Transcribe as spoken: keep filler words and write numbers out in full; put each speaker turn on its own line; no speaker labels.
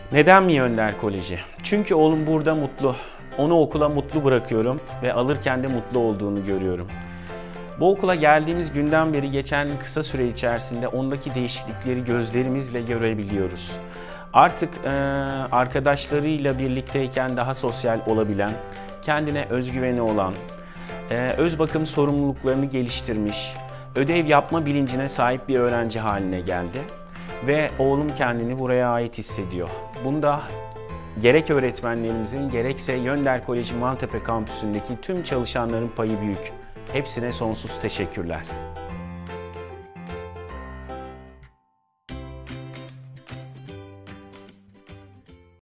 Neden mi Önder Koleji? Çünkü oğlum burada mutlu. Onu okula mutlu bırakıyorum ve alırken de mutlu olduğunu görüyorum. Bu okula geldiğimiz günden beri geçen kısa süre içerisinde ondaki değişiklikleri gözlerimizle görebiliyoruz. Artık e, arkadaşlarıyla birlikteyken daha sosyal olabilen, kendine özgüveni olan, e, öz bakım sorumluluklarını geliştirmiş, ödev yapma bilincine sahip bir öğrenci haline geldi. Ve oğlum kendini buraya ait hissediyor. Bunda gerek öğretmenlerimizin gerekse Yönder Koleji Maltepe kampüsündeki tüm çalışanların payı büyük. Hepsine sonsuz teşekkürler.